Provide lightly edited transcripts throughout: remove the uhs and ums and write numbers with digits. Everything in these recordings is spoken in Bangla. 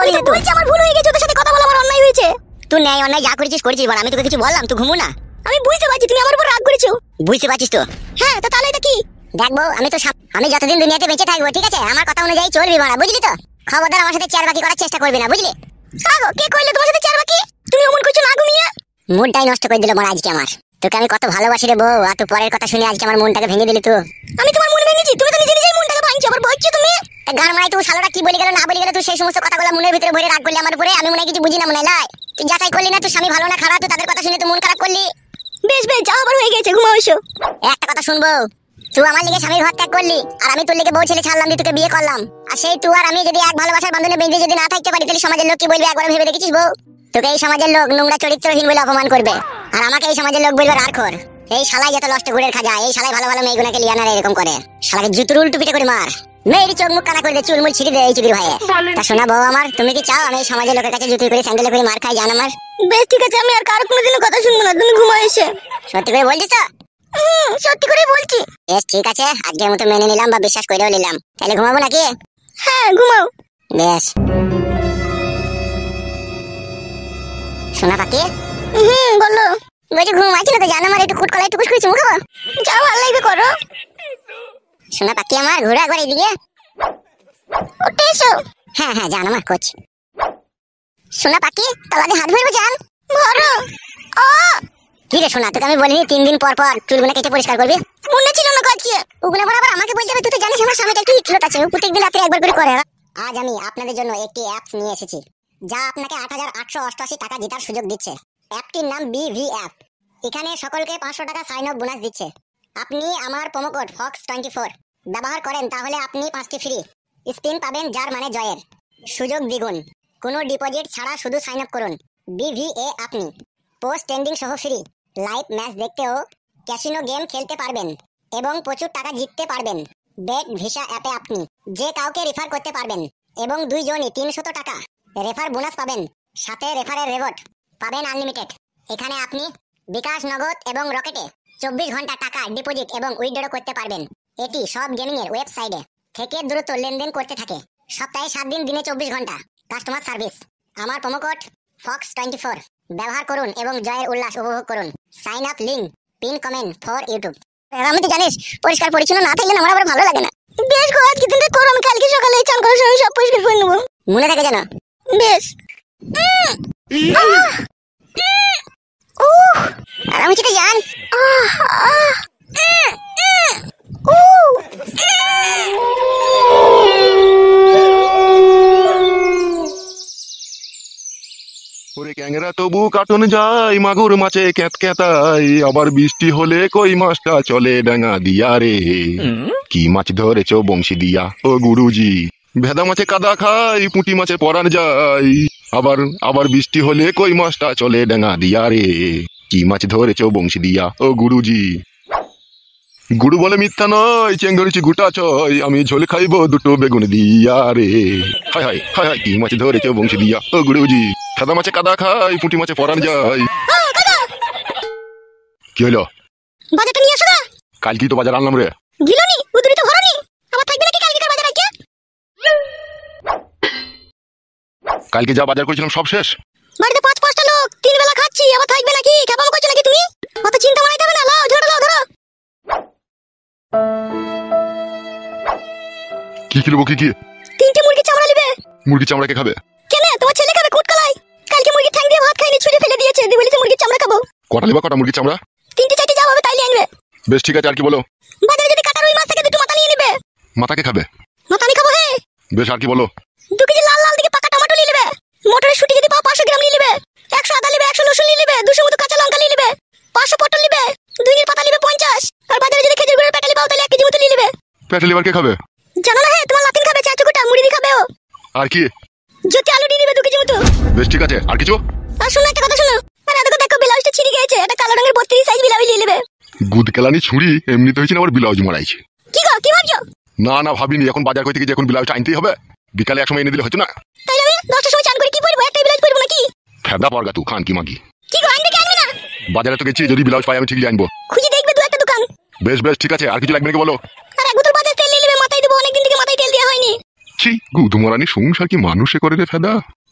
বলছি আমার ভুল হয়ে গেছে, ওদের সাথে কথা বলা আমার অন্যায় হয়েছে। তুই ন্যায় অন্যায় যা করেছিস বল, আমি তোকে কিছু বললাম? তুই ঘুমো না। আমি বুঝতে পারছি তুমি আমার উপর রাগ করেছো। বুঝতে পারছিস তো? হ্যাঁ, তো তাহলে এটা কি? দেখবো আমি যতদিন দুনিয়াতে বেঁচে থাকবো, ঠিক আছে, আমার কথা অনুযায়ী চলবি বাড়া, বুঝলি তো? খবরদার আমার সাথে চেয়ারবাকি করার চেষ্টা করবি না, বুঝলি? আগো কে কইলে তোমার সাথে চেয়ারবাকি? তুমি অমন করছো না ঘুমিয়ে। মুডটাই নষ্ট করে দিল মারা আজকে আমার। তোকে আমি কত ভালোবাসি রে বউ, আর তুই পরের কথা শুনে আজকে আমার মনটাকে ভেঙে দিলি তুই। আমি তোমার মন ভেঙেছি? তুমি তো নিজে নিজেই মনটাকে ভাঙছো, আবার বলছো তুমি। গান মারাই তুই শালাটা কি বলে গেল না বলে গেল, তুই সেই সমস্ত কথাগুলো মনের ভিতরে ভরে রাখ করলি আমার উপরে। আমি মনে কিছু বুঝি না মনে লাই। তুই যাচাই করলি না, তুই স্বামী ভালো না খারাপ, তুই তাদের কথা শুনে তুই মন খারাপ করলি। বেশ বেশ, যা আবার হয়ে গেছে, ঘুমাও এসো। একটা কথা শুনবো, তুই আমার লিগে স্বামীর ঘর ত্যাগ করলি, আর আমি তোর লিগে বউ ছেলে ছাড়লাম দিয়ে তোকে বিয়ে করলাম। আর সেই তুই আর আমি যদি এক ভালোবাসার বন্ধনে বেঁধে যদি না থাকতে পারি, তাহলে সমাজের লোক কি বলবে একবার ভেবে দেখেছিস বউ? তোকে এই সমাজের লোক নোংরা চরিত্রহীন বলে অপমান করবে, আর আমাকে এই সমাজের লোক বলবে রাখর। এই শালাই যত লষ্ট ঘুরের খাজা, এই শালাই ভালো ভালো মেয়েগুলোকে লিয়ানা এরকম করে। শালাকে জুতুর উল্টো পিটে করে মার, মেয়েরই চোখ মুখ কানা করে দে, চুলমুল ছিড়ে দে এই চুদির ভাইয়ে। তা শোনা বউ আমার, তুমি কি চাও আমি এই সমাজের লোকের কাছে জুতুই করে স্যান্ডেলে করে মার খাই? জান আমার। বেশ ঠিক আছে, আমি আর কারো কোনোদিনও কথা শুনবো না, তুমি ঘুমাও এসে। সত্যি করে বলছিস তো? সত্যি করে বলছি। বেশ ঠিক আছে, আজকের মতো মেনে নিলাম বা বিশ্বাস করেও নিলাম। তাহলে ঘুমাবো নাকি? হ্যাঁ ঘুমাও। বেশ। শোনা পাখি। বলো। বলছি ঘুমাইছিল তো জানো, আমার একটু কুটকলা একটু কুচকুচি মুখ খাবো। যাও ভালো লাগবে করো। শোনা পাখি আমার, ঘুরে একবার এইদিকে। উঠে এসো। হ্যাঁ হ্যাঁ জান আমার কোচ। শোনা পাখি, তলাতে হাত ভরবো জান। ভরো। কি রে শোনা, তোকে আমি বলিনি 3 দিন পর পর চুলগুলো কেটে পরিষ্কার করবি? মনে ছিল না কাজ কি? ওগুলো আবার আমাকে বলতে হবে? তুই তো জানিস আমার স্বামীটা একটু ইতলত আছে, প্রত্যেকদিন রাতে একবার করে করে। আজ আমি আপনাদের জন্য একটি অ্যাপস নিয়ে এসেছি, যা আপনাকে 8,888 টাকা জেতার সুযোগ দিচ্ছে। অ্যাপটির নাম বিভি অ্যাপ। এখানে সকলকে 500 টাকা সাইন আপ বোনাস দিচ্ছে। আপনি আমার প্রোমো কোড FOX24 ব্যবহার করেন, তাহলে আপনি 5টি ফ্রি স্পিন পাবেন, যার মানে জয়ের সুযোগ দ্বিগুণ। কোনো ডিপোজিট ছাড়া শুধু সাইন আপ করুন। বিভিএ আপনি পোস্ট ট্রেন্ডিং সহ ফ্রি লাইভ ম্যাচ দেখতেও ক্যাসিনো গেম খেলতে পারবেন এবং প্রচুর টাকা জিততে পারবেন। বেট ভিসা অ্যাপে আপনি যে কাউকে রেফার করতে পারবেন এবং 2 জনই 300 টাকা রেফার বোনাস পাবেন, সাথে রেফারের রিওয়ার্ড পাবেন আনলিমিটেড। এখানে আপনি বিকাশ, নগদ এবং রকেটে 24 ঘন্টা টাকা ডিপোজিট এবং উইথড্র করতে পারবেন। এটি সব গেমিং এর ওয়েবসাইটে থেকে দ্রুত লেনদেন করতে থাকে। সপ্তাহে 7 দিন, দিনে 24 ঘন্টা কাস্টমার সার্ভিস। আমার প্রোমো কোড FOX24 ব্যবহার করুন এবং জয়ের উল্লাস উপভোগ করুন। Sign up link pin comment for YouTube. আমি তো জানিস পরিষ্কার পরিচ্ছন্ন না থাকলে আমার আবার ভালো লাগে না। বেশ গো, আজকে দিনটা করো, আমি কালকে সকালে চান করার সময় সব পরিষ্কার করে নেবো। মনে থাকে জানো? বেশ। আর আমি চিতে জান। ওরে ক্যাংরা তবু কাটন যায়, মাগুর মাছে ক্যাত ক্যাতাই, আবার বৃষ্টি হলে কই মাছটা চলে ডাঙা দিয়া রে। কি মাছ ধরেছো বংশী দিয়া ও গুরুজি? ভেদা মাছে কাদা খাই, পুঁটি মাছে পরান যায়, আবার আবার বৃষ্টি হলে কই মাছটা চলে ডাঙা দিয়া রে। কি মাছ ধরেছো বংশী দিয়া ও গুরুজি? গুরু বলে মিথ্যা নয়, চেং ধরেছি গোটা ছয়, আমি ঝোল খাইবো 2টো বেগুন দিয়া রে। হায় হায় হায় হায়, কি মাছ ধরেছো বংশী দিয়া ও গুরুজি? সাদা মাছে কাদা খাই, পুঁটি মাছে পরান যায়। কি হলো? বাজারটা নিয়ে আসো না। কাল কি তো বাজার আনলাম রে। গিলনি উদুরি তো ভরনি, আবার থাকবে নাকি কালকের বাজার আইকে? কালকে যা বাজার করেছিলাম সব শেষ। বাড়িতে 5-5টা লোক 3 বেলা খাচ্ছি, আবার থাকবে নাকি? কেমন করছো নাকি তুমি? অত চিন্তা মারাইতে হবে না, লাও ঝোড়া লাও ধরো। কি কিনবো কি? 3টে মুরগি চামড়া নিবে। মুরগি চামড়া কে খাবে? কেন, তোমার ছেলে খাবে কুটকলাই। কালকে মুরগি ঠ্যাং দিয়ে ভাত খাইনি, ছুঁড়ে ফেলে দিয়েছে, দিয়ে বলেছে মুরগি চামড়া খাবো। কটা লিবা, কটা মুরগি চামড়া? 3টে 4টে যা হবে তাইলে আনবে। বেশ ঠিক আছে, আর কি বলো? বাজারে যদি কাটা রুই মাছ থাকে 2টো মাথা নিয়ে নেবে। মাথা কে খাবে? মাথা আমি খাবো। হে বেশ, আর কি বলো? 2 কেজি লাল লাল দিকে পাকা টমেটো নিয়ে নেবে। মটরের শুটি যদি পাও 500 গ্রাম নিয়ে নেবে। 100 আদা নেবে, 100 রসুন নিয়ে নেবে, 200 মতো কাঁচা লঙ্কা নিয়ে নেবে, 500 পটল নেবে, 2 নির পাতা নেবে 50। আর বাজারে যদি খেজুর গুড়ের প্যাকেট পাও তাহলে 1 কেজি মতো নিয়ে নেবে। পেটে লিভার কে খাবে? জানো না? হে তোমার লাতিন খাবে, চাচুকুটা মুড়ি দিয়ে খাবে ও। আর কি? যদি আলু নিয়ে নেবে 2 কেজি মতো। বেশ ঠিক আছে, আর কিছু? আর শোনো একটা কথা শোনো, আরে দেখো দেখো ব্লাউজটা ছিঁড়ে গেছে, এটা কালো রঙের 32 সাইজ ব্লাউজ নিয়ে নেবে। গুদ কেলানি ছুরি এমনিতে হয়েছে না, আবার ব্লাউজ মারাইছে। কি গো, কি ভাবছো? না না ভাবিনি, এখন বাজার করতে গিয়ে এখন ব্লাউজটা আনতেই হবে। বিকালে এক সময় এনে দিলে হতো না? তাইলে আমি 10টার সময় চান করে কি পরবো? একটাই ব্লাউজ পরবো নাকি? ফেদা পড়গা তুই খান কি মাগি। কি গো, আনবে কি আনবে না? বাজারে তো গেছি, যদি ব্লাউজ পাই আমি ঠিকই আনবো। খুঁজে দেখবে 2-1টা দোকান। বেশ বেশ ঠিক আছে, আর কিছু লাগবে নাকি বলো? আর 1 বোতল বাজার তেল নিয়ে নেবে, মাথায় দেবো, অনেকদিন থেকে মাথায় তেল দেওয়া হয়নি। ছি, গুদ মরানি সংসার কি মানুষে করে রে ফেদা।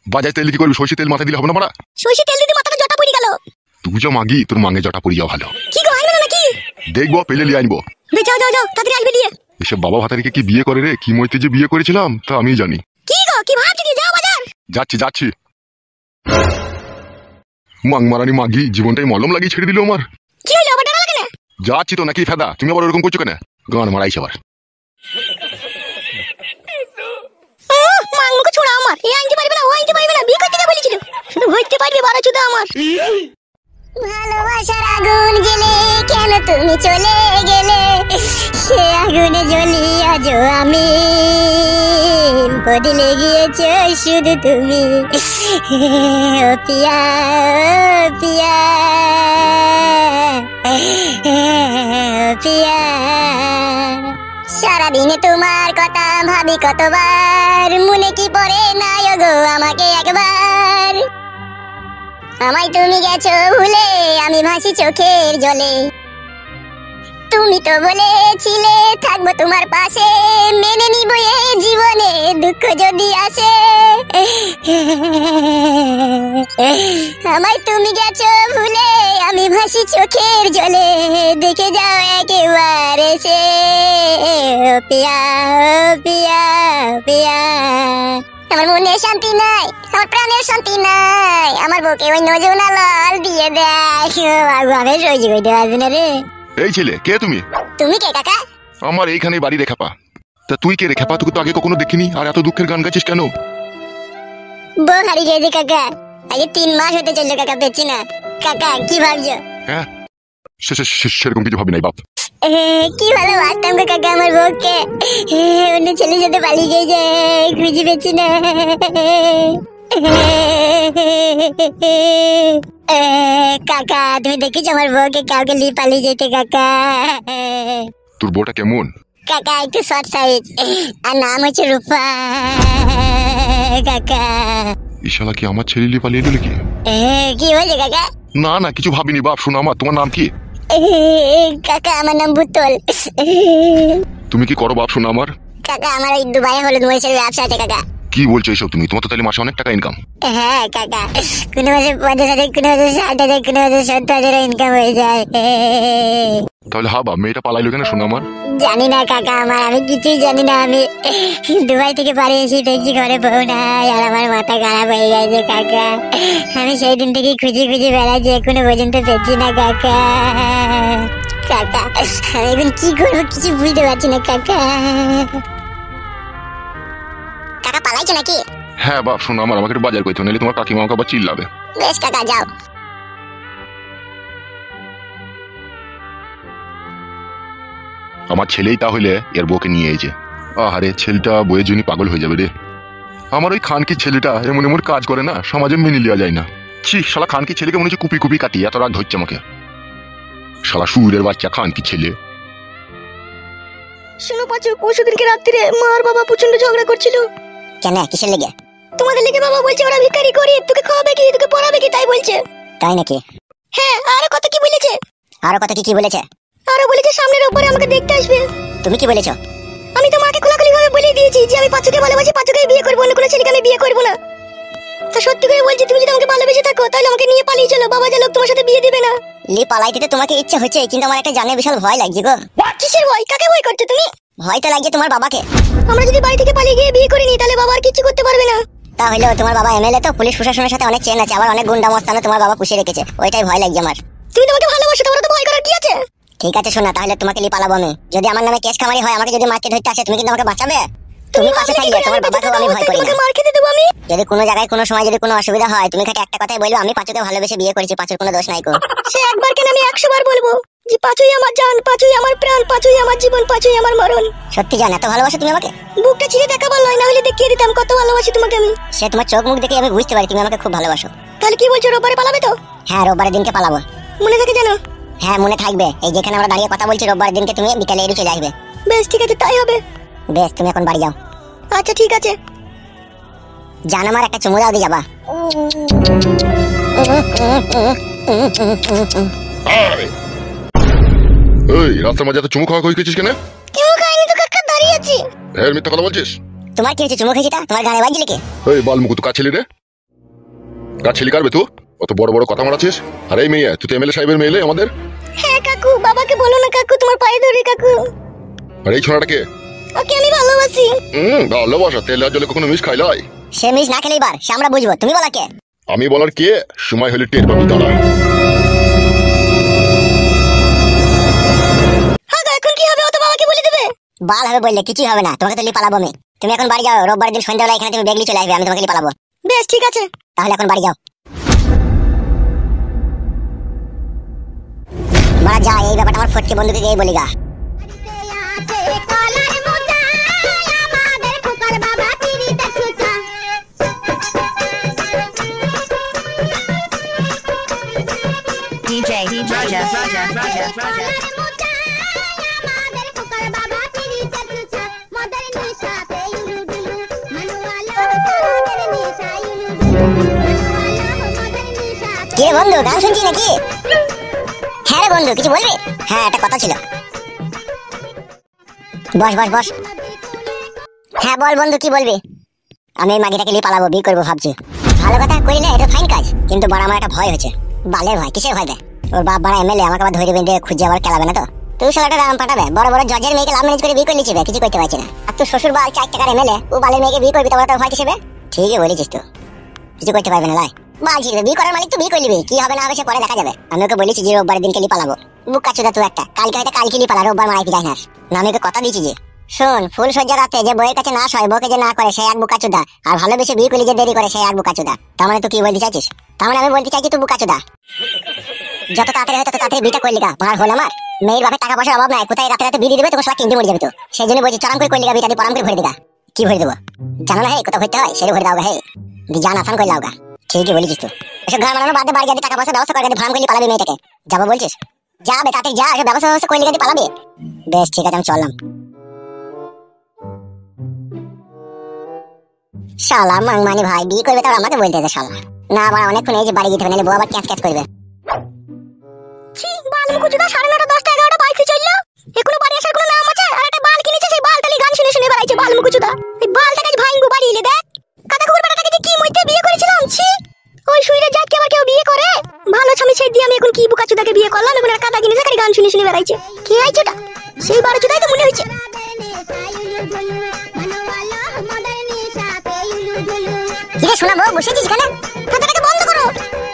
বাজার তেল কি করবি? সর্ষে তেল মাথায় দিলে হবে না মারা? সর্ষে তেল দিতে মাথাটা জটা পড়ে গেল। তুই যা মাগি, তোর মাঙে জটা পড়ি যাওয়া ভালো। কি গো, আনবে না নাকি? দেখবো, পেলে লিয়ে আনবো। যাও যাও যাও, তাড়াতাড়ি আসবে দিয়ে। এসব বাবা ভাতারিকে কি বিয়ে করে রে? কি মইতে যে বিয়ে করেছিলাম তা আমি জানি। কি গো, কি ভাবছো কি? যাও বাজার। যাচ্ছি যাচ্ছি। মাং মারানি মাগি, জীবনটাই মলম লাগিয়ে ছেড়ে দিল আমার। কি হলো, আবার ডরা লাগে না? যাচ্ছি তো নাকি ফেদা? তুমি আবার ওরকম করছো কেন? গান মারাইছে আবার। মাংমুখে ছোড়া আমার। এই আনতে পারবে না, ও আনতে পারবে না, বিয়ে করতে কে বলেছিল? শুধু ভরতে পারবে বাড়া চুদা আমার। ভালোবাসার আগুন জ্বেলে কেন তুমি চলে গেলে? সে আগুনে জ্বলি আজও আমি, বদলে গিয়েছো শুধু তুমি। ও পিয়া, ও পিয়া, ও পিয়া। সারাদিনে তোমার কথা ভাবি কতবার, মনে কি পড়ে না গো আমাকে একবার। আমায় তুমি গেছো ভুলে, আমি ভাসি চোখের জলে। তুমি তো বলেছিলে থাকবো তোমার পাশে, মেনে নিব এই জীবনে দুঃখ যদি আসে। আমায় তুমি গেছো ভুলে, আমি ভাসি চোখের জলে। দেখে যাও একেবারে সে, ও পিয়া, ও পিয়া, ও পিয়া। আমার মনে শান্তি নাই, আমার প্রাণের শান্তি নাই, আমার বুকে ওই নজনা লাল দিয়ে দেয়। আমি সহ্য করতে পারছি না রে। এই ছেলে, কে তুমি? তুমি কে কাকা? আমার এইখানে বাড়ি রেখা পা। তা তুই কে রেখা পা? তোকে তো আগে কখনো দেখিনি, আর এত দুঃখের গান গাইছিস কেন? বউ হারিয়ে গেছে কাকা, আগে 3 মাস হতে চললো কাকা, পেয়েছি না। কাকা কি ভাবছো? হ্যাঁ, সেরকম কিছু ভাবি নাই বাপ। কি ভালোবাসতাম গো কাকা আমার বউকে, অন্য ছেলের সাথে পালিয়ে গেছে, খুঁজে পেয়েছি না। কাকা তুমি দেখেছো আমার বউকে কাউকে নিয়ে পালিয়ে যেতে কাকা? তোর বউটা কেমন? কাকা একটু শর্ট সাইজ, আর নাম হচ্ছে রূপা। কাকা ইশালা কি আমার ছেলে নিয়ে পালিয়ে গেলে কি? কি হয়েছে কাকা? না না, কিছু ভাবিনি বাপ। শোনো আমার, তোমার নাম কি? কাকা আমার নাম বুতল। তুমি কি করো বাপ? শোনো আমার। কাকা আমার এই দুবাই হলুদ মরিচের ব্যবসা আছে কাকা। কি বলছো এসব তুমি? তোমার তো তাহলে মাসে অনেক টাকা ইনকাম। হ্যাঁ কাকা, কোনো মাসে 50,000, কোনো মাসে 60,000, কোনো মাসে 70,000 ইনকাম হয়ে যায়। তাহলে হা বাপ, মেয়েটা পালাইলো কেন? শোনো আমার। জানি না কাকা, আমি কিছুই জানি না। আমি দুবাই থেকে বাড়ি এসে দেখছি ঘরে বউ নাই, আর আমার মাথা খারাপ হয়ে গেছে কাকা। আমি সেই দিন থেকে খুঁজে খুঁজে বেড়াচ্ছি, এখনো পর্যন্ত পেয়েছি না কাকা। কাকা আমি এখন কি করবো কিছু বুঝতে পারছি না কাকা। কাকা পালাইছো নাকি? হ্যাঁ বাপ, শোনো আমার, আমাকে একটু বাজার করতে হবে, নাহলে তোমার কাকিমা আমাকে আবার চিল্লাবে। বেশ কাকা যাও। আমার ছেলেই তাহলে এর বউকে নিয়ে এসেছে। আহারে, ছেলেটা বইয়ের জন্য পাগল হয়ে যাবে রে। আমার ওই খানকি ছেলেটা এমন এমন কাজ করে না, সমাজে মেনে নেওয়া যায় না। ছি, শালা খানকি ছেলেকে মনে হচ্ছে কুপি কুপি কাটি, এত রাগ ধরছে আমাকে। শালা সুরের বাচ্চা খানকি ছেলে। শোনো পাঁচু, পরশুদিনকে রাত্রিরে মা আর বাবা প্রচন্ড ঝগড়া করছিল। কেন, কিসের লেগে? তোমাদের লেগে। বাবা বলছে ওরা ভিখারি গরিব, তোকে খাওয়াবে কি, তোকে পড়াবে কি, তাই বলছে। তাই নাকি? হ্যাঁ, আরো কত কি বলেছে। আরো কত কি বলেছে? আরো বলেছে সামনের রোববারে আমাকে দেখতে আসবে। তুমি কি বলেছো? আমি তো মাকে খোলাখুলি ভাবে বলে দিয়েছি যে আমি পাঁচুকে ভালোবাসি, পাঁচুকে বিয়ে করবো, অন্য কোনো ছেলেকে আমি বিয়ে করবো না। তা সত্যি করে বলছি, তুমি যদি আমাকে ভালোবেসে থাকো তাহলে আমাকে নিয়ে পালিয়ে চলো, বাবা যা লোক তোমার সাথে বিয়ে দিবে না। লি পালাইতে তোমাকে ইচ্ছে হচ্ছে, কিন্তু আমার একটা জানে বিশাল ভয় লাগছে গো। কিসের ভয়? কাকে ভয় করছো তুমি? ভয় তো লাগছে তোমার বাবাকে। আমরা যদি বাড়ি থেকে পালিয়ে গিয়ে বিয়ে করিনি তাহলে বাবা আর কিছু করতে পারবে না। তাহলে তোমার বাবা এমএলএ, তো পুলিশ প্রশাসনের সাথে অনেক চেন আছে, আবার অনেক গুন্ডা মস্তানও তোমার বাবা পুষে রেখেছে, ওইটাই ভয় লাগছে আমার। তুমি তোমাকে ভালোবাসো, তোমার তো ভয় করার কি আছে? ঠিক আছে শোনা, তাহলে তোমাকে নিয়ে পালাবো আমি। যদি আমার নামে কেস কামারি হয়, আমাকে যদি মারতে ধরতে আসে, তুমি কিন্তু আমাকে বাঁচাবে। তুমি পাশে থাকবে, তোমার বাবাকেও আমি ভয় করি না। মার খেতে দেবো আমি। যদি কোনো জায়গায় কোনো সময় যদি কোনো অসুবিধা হয়, তুমি খালি একটা কথাই বলবে, আমি পাঁচুকে ভালোবেসে বিয়ে করেছি, পাঁচুর কোনো দোষ নাই গো। সে একবার কেন, আমি 100 বার বলবো যে পাঁচুই আমার জান, পাঁচুই আমার প্রাণ, পাঁচুই আমার জীবন, পাঁচুই আমার মরণ। সত্যি জান, এত ভালোবাসো তুমি আমাকে? বুকটা ছিঁড়ে দেখাবার নয়, না হলে দেখিয়ে দিতাম কত ভালোবাসি তোমাকে আমি। সে তোমার চোখ মুখ দেখে আমি বুঝতে পারি তুমি আমাকে খুব ভালোবাসো। তাহলে কি বলছো, রোববারে পালাবে তো? হ্যাঁ, রোববারের দিনকে পালাবো। মনে থাকে জানো? হ্যাঁ মনে থাকবে। এই যেখানে আমরা দাঁড়িয়ে কথা বলছি, রোববারের দিনকে তুমি বিকালে এড়িয়ে চলে আসবে। বেশ ঠিক আছে, তাই হবে। বেশ, তুমি এখন বাড়ি যাও। আচ্ছা ঠিক আছে। জান আমার একটা চুমু দাও দিয়ে যাবা। এই রাস্তার মাঝে এত চুমু খাওয়া কইছিস কেন? চুমু খাইনি তো কাকা, দাঁড়িয়ে আছি। হ্যাঁ, মিথ্যা কথা বলছিস। তোমার কি হচ্ছে, চুমু খেয়েছিটা তোমার গানে বাজলি কি? এই বাল মুকুত কাছে রে। কার ছেলে কারবে তুই অত বড় বড় কথা মারাছিস? আরে এই মেয়ে, তুই তো এমএলএ সাহেবের মেয়ে আমাদের। হ্যাঁ কাকু, বাবাকে বলো না কাকু, তোমার পায়ে ধরে কাকু। আর এই ছোড়াটাকে? ওকে আমি ভালোবাসি। ভালোবাসা তেল আর জলে কখনো মিশ খাইলাই? সে মিস না খেলে এবার সে আমরা বুঝবো, তুমি বলা কে? আমি বলার কে? সময় হলে টের পাবি, দাঁড়া। হ্যাঁ এখন কি হবে? ও তো বাবাকে বলে দেবে। বাল হবে বললে কিছুই হবে না, তোমাকে তো নিয়ে পালাবো আমি। তুমি এখন বাড়ি যাও, রোববার দিন সন্ধ্যাবেলা এখানে তুমি বেগলি চলে আসবে, আমি তোমাকে নিয়ে পালাবো। বেশ ঠিক আছে, তাহলে এখন বাড়ি যাও। বাড়া যা, এই ব্যাপারটা আমার ফটকে বন্ধুকে গিয়ে বলি গা। DJ Raja. কে বন্ধু, গান শুনছি নাকি? হ্যাঁ রে বন্ধু, কিছু বলবি? হ্যাঁ একটা কথা ছিল। বস বস বস। হ্যাঁ বল বন্ধু, কি বলবি? আমি এই মাগিটাকে নিয়ে পালাবো, বিয়ে করবো ভাবছি। ভালো কথা করিলে, এটা ফাইন কাজ, কিন্তু বড় আমার একটা ভয় হচ্ছে। বালের ভয়? কিসের ভয় দেয়? ওর বাপ বড় এমএলএ, আমাকে আবার ধরে বেঁধে খুঁজে আবার খেলাবে না তো? তুই শালাটা রাম পাঠাবে, বড় বড় জজের মেয়েকে লাভ ম্যারেজ করে বিয়ে করে নিচ্ছে, কিছু করতে পারছি না। আর তুই শ্বশুর বাল 4 টাকার এমএলএ, ও বালের মেয়েকে বিয়ে করবি, তোমার তো ভয় কিসেবে? ঠিকই বলেছিস, তো কিছু করতে পারবে না লাই। বাল ছিড়বে, বিয়ে করার মালিক তুই, বিয়ে করে নিবি, কি হবে না হবে সে পরে দেখা যাবে। আমি ওকে বলেছি যে রোববার দিনকে নিয়ে পালাবো। বুক কাচুদা তুই একটা, কালকে হয়তো কালকে নিয়ে পালা, রোববার মারাই যাই না। না আমি ওকে কথা দিয়েছি যে শোন, ফুল সজ্জা রাতে যে বইয়ের কাছে না সয়, বউকে যে না করে সে এক বুকাচুদা, আর ভালোবেসে বিয়ে করলে যে দেরি করে সে এক বুকাচুদা। তার মানে তুই কি বলতে চাইছিস? তার মানে আমি বলতে চাইছি তুই বুকাচুদা। যত তাড়াতাড়ি হয় তত তাড়াতাড়ি বিটা করলি গা, ভাড় হল আমার। মেয়ের বাপের টাকা পয়সার অভাব নাই, কোথায় রাতে রাতে বিয়ে দিবে, তোকে সবাই কিনতে মরে যাবে। তো সেই জন্য বলছি চরাম করে করলি গা, বিটা দিয়ে পরাম করে ভরে দিগা। কি ভরে দেবো জানো না? হে কোথাও ভরতে হয় সেটা ভরে দাও গা। হে জান আসান করে দাও গা। ঠিকই বলেছিস তুই। এসব ঘর বানানো বাদে বাড়ি গিয়ে টাকা পয়সা ব্যবস্থা করে ভাড়াম করলি পালাবি মেয়েটাকে। যাবো বলছিস? যাবে তাড়াতাড়ি যা, এসব ব্যবস্থা করলি গিয়ে পালাবি। বেশ ঠিক আছে, আমি চললাম। শালা মাংমানি ভাই, বিয়ে করবে তার আমাকে বলতে দে শালা। না আমার অনেকক্ষণ এই যে বাড়ি যেতে হবে, নাহলে বউ আবার ক্যাচ ক্যাচ করবে। বালমু কুচুদা 9:30 10টা 11টা বাইক চললো, এখনো বাড়ি আসার কোনো নাম আছে? আর একটা বাল কিনেছে, সেই বালটালি গান শুনে শুনে বেড়াইছে বালমু কুচুদা। এই বালটাকে ভাঙবো বাড়ি এলে দেখ। কাকা কুকুর বেটাটাকে যে কি মইতে বিয়ে করেছিলাম, ছি। ওই শুইরে যাক কি আবার কেউ বিয়ে করে? ভালো স্বামী সেই দিয়ে আমি এখন কি বুকাচুদাকে বিয়ে করলাম, এখন আর কাদা কিনেছে, খালি গান শুনে শুনে বেড়াইছে। কি আইছে ওটা? সেই বারোচুদাই তো মনে হইছে। কিরে শোনা বউ, বসেছিস কেন? কথাটাকে বন্ধ করো।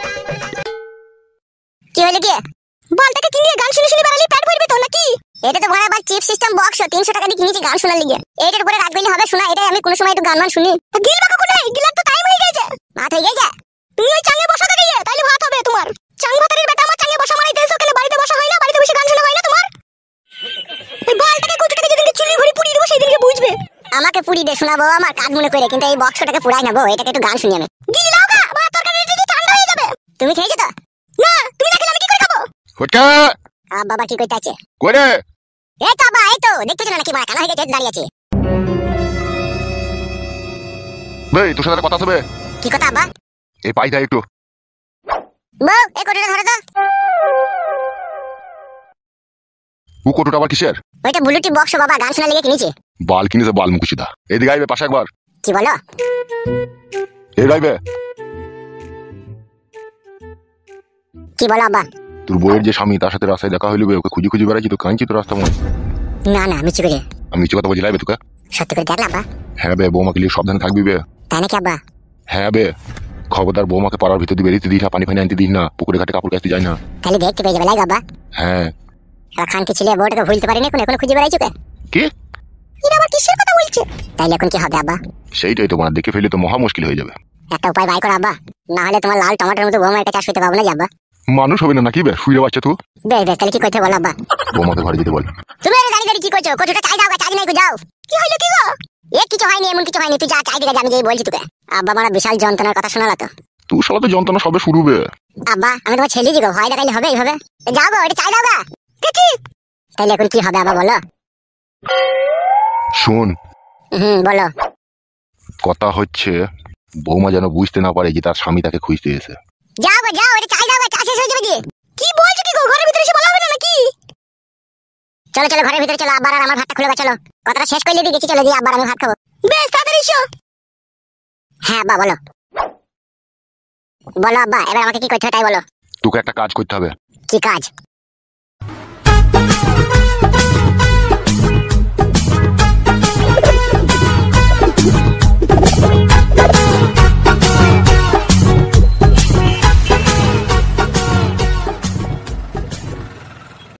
কি হলো কি? বলটাকে কিনে গান শুনে শুনে বেড়ালি পেট ভরবে তো নাকি? এটা তো ভরা আবার চিপ সিস্টেম বক্স, 300 টাকা দিয়ে কিনেছি গান শোনার লিগে। এইটার উপরে রাত গইলে হবে শোনা? এটাই আমি কোন সময় একটু গান মান শুনি। গিলবা কখন নাই? গিলার তো টাইম হয়ে গেছে। ভাত হয়ে গেছে? তুমি ওই চাঙ্গে বসা তো গিয়ে, তাইলে ভাত হবে তোমার। চাং ভাতারের বেটা আমার চাঙ্গে বসা মারাইতে এসো, কেন বাড়িতে বসা হয় না? বাড়িতে বসে গান শোনা হয় না তোমার? এই বলটাকে কুচটাকে যেদিনকে চুলি ভরি পুড়িয়ে দেবো সেদিনকে বুঝবে। আমাকে পুড়ি দে শোনাবো আমার কাজ মনে করে, কিন্তু এই বক্সটাকে পুড়াই না বউ, এটাকে একটু গান শুনি আমি। গিলি দাও গা, বা তরকারি যদি ঠান্ডা হয়ে যাবে। তুমি খেয়েছো তো? না, তুমি না খেলে আমি কি করে খাবো? ফটকা বাবা কি কইতে আছে? করে এই তো বাবা, এই তো দেখতেছ না নাকি মারা কানা হয়ে গেছে, দাঁড়িয়ে আছে। ভাই তোর সাথে কথা হবে। কি কথা আব্বা? এই পাই দাই একটু। বউ এই কোটটা ধরে দাও। ও কোটোটা আবার কিসের? ওইটা ব্লুটুথ বক্স বাবা, গান শোনা লেগে কিনেছি। বাল কিনেছে বাল মুকুচিদা। এদিকে আইবে পাশে একবার। কি বলো? এই রাইবে। কি বলো আব্বা? তোর বউয়ের যে স্বামী, তার সাথে রাস্তায় দেখা হইলো, ওকে খুঁজি খুঁজি বেড়াচ্ছি তো, কাঁদছি তো রাস্তা মনে। না না মিছি করে। আমি কিছু কথা বলছি লাইবে তোকে? সত্যি করে দেখলা আব্বা? হ্যাঁ বে, বৌমাকে নিয়ে সাবধানে থাকবি বে। তাই নাকি আব্বা? হ্যাঁ বে, খবরদার বৌমাকে পাড়ার ভিতর দিয়ে বেরিয়ে দিস না, পানি ফানি আনতে দিস না, পুকুরে ঘাটে কাপড় কাচতে যাই না। তাহলে দেখতে পেয়ে যাবে লাগে আব্বা। হ্যাঁ। আর খান কি ছিলে বউটাকে ভুলতে পারিনি, এখন খুঁজে বেড়াইছো কে? কি? এটা আবার কিসের কথা বলছে? তাইলে এখন কি হবে আব্বা? সেইটাই তো, মানে দেখে ফেলে তো মহা মুশকিল হয়ে যাবে। একটা উপায় বাই কর আব্বা, না হলে তোমার লাল টমাটোর মতো বৌমার কাছে আসতে পাবো না যাব্বা। মানুষ হবে না নাকি বে, শুয়ে বাচ্চা তুই? বেশ বেশ, তাহলে কি করতে বল আব্বা? বৌমাকে ঘরে যেতে বল। তুমি আরে দাঁড়িয়ে দাঁড়িয়ে কি করছো? কোটোটা চাই দাও গা, চাই নাই গো, যাও। কি হইলো কি গো? এ কিছু হয়নি, এমন কিছু হয়নি, তুই যা চাই দিগা, আমি যেই বলছি তোকে। আব্বা আমার বিশাল যন্ত্রণার কথা শোনালা তো। তুই শালা তো যন্ত্রণা সবে শুরু বে। আব্বা আমি তোমার ছেলে দিগো, ভয় দেখাইলে হবে এইভাবে? যাও গো, এটা চাই দাও গা। কি? তাইলে এখন কি হবে আব্বা বলো? শোন, বলো। কথা হচ্ছে বৌমা যেন বুঝতে না পারে যে তার স্বামী তাকে খুঁজতে এসে। যাও গো যাও, এটা চাই দাও গা, চা শেষ হয়ে যাবে যে। কি বলছো কি গো? ঘরের ভিতরে এসে বলা হবে না নাকি? চলো চলো ঘরের ভিতরে চলো, আব্বার আর আমার ভাতটা খুলে গা, চলো। কথাটা শেষ করলে দিয়ে গেছি, চলো দিয়ে আব্বার আমি ভাত খাবো। বেশ তাড়াতাড়ি এসো। হ্যাঁ আব্বা বলো। বলো আব্বা, এবার আমাকে কি করতে হবে তাই বলো। তোকে একটা কাজ করতে হবে। কি কাজ?